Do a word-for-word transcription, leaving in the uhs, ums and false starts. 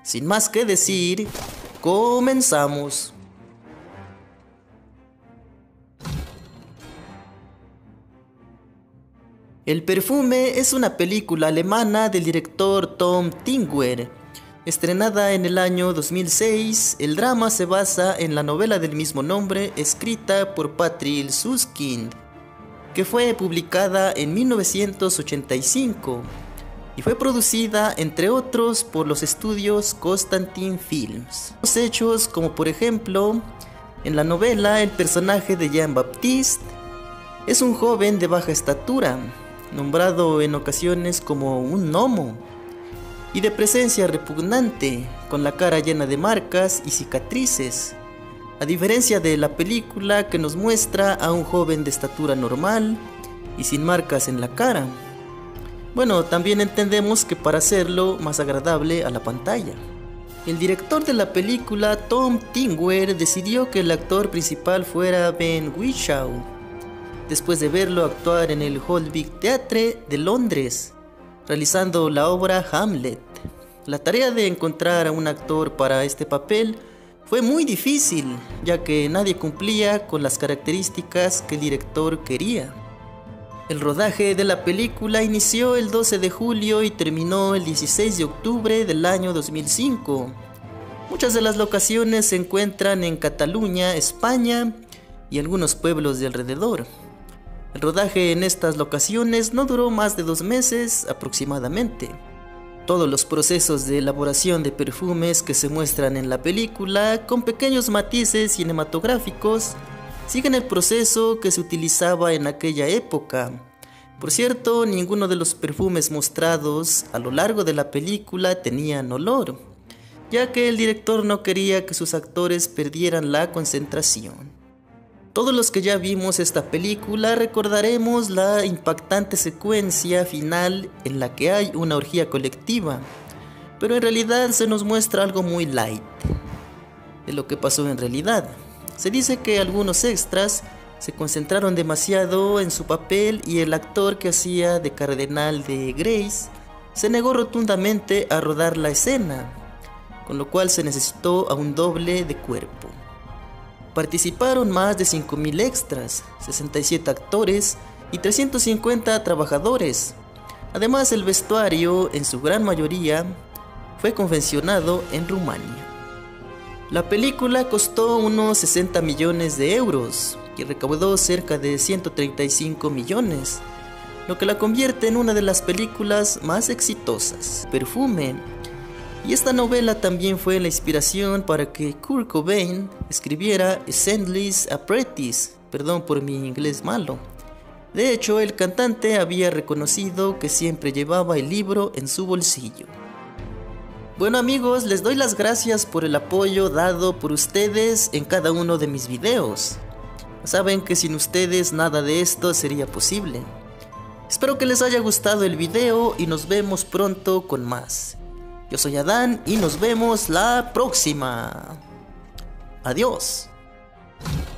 Sin más que decir, comenzamos. El perfume es una película alemana del director Tom Tykwer. Estrenada en el año dos mil seis, el drama se basa en la novela del mismo nombre escrita por Patrick Süskind, que fue publicada en mil novecientos ochenta y cinco y fue producida entre otros por los estudios Constantin Films. Los hechos como por ejemplo, en la novela el personaje de Jean-Baptiste es un joven de baja estatura, nombrado en ocasiones como un gnomo, y de presencia repugnante, con la cara llena de marcas y cicatrices, a diferencia de la película que nos muestra a un joven de estatura normal y sin marcas en la cara. Bueno, también entendemos que para hacerlo más agradable a la pantalla. El director de la película, Tom Tykwer, decidió que el actor principal fuera Ben Whishaw, después de verlo actuar en el Old Vic Theatre de Londres, realizando la obra Hamlet. La tarea de encontrar a un actor para este papel fue muy difícil, ya que nadie cumplía con las características que el director quería. El rodaje de la película inició el doce de julio y terminó el dieciséis de octubre del año dos mil cinco. Muchas de las locaciones se encuentran en Cataluña, España, y algunos pueblos de alrededor. El rodaje en estas locaciones no duró más de dos meses aproximadamente. Todos los procesos de elaboración de perfumes que se muestran en la película, con pequeños matices cinematográficos, siguen el proceso que se utilizaba en aquella época. Por cierto, ninguno de los perfumes mostrados a lo largo de la película tenían olor, ya que el director no quería que sus actores perdieran la concentración. Todos los que ya vimos esta película recordaremos la impactante secuencia final en la que hay una orgía colectiva, pero en realidad se nos muestra algo muy light de lo que pasó en realidad. Se dice que algunos extras se concentraron demasiado en su papel y el actor que hacía de cardenal de Grace se negó rotundamente a rodar la escena, con lo cual se necesitó a un doble de cuerpo. Participaron más de cinco mil extras, sesenta y siete actores y trescientos cincuenta trabajadores. Además, el vestuario, en su gran mayoría, fue confeccionado en Rumania. La película costó unos sesenta millones de euros y recaudó cerca de ciento treinta y cinco millones, lo que la convierte en una de las películas más exitosas. Perfume. Y esta novela también fue la inspiración para que Kurt Cobain escribiera Scandalous Apprentice, perdón por mi inglés malo. De hecho, el cantante había reconocido que siempre llevaba el libro en su bolsillo. Bueno amigos, les doy las gracias por el apoyo dado por ustedes en cada uno de mis videos. Saben que sin ustedes nada de esto sería posible. Espero que les haya gustado el video y nos vemos pronto con más. Yo soy Adán y nos vemos la próxima. Adiós.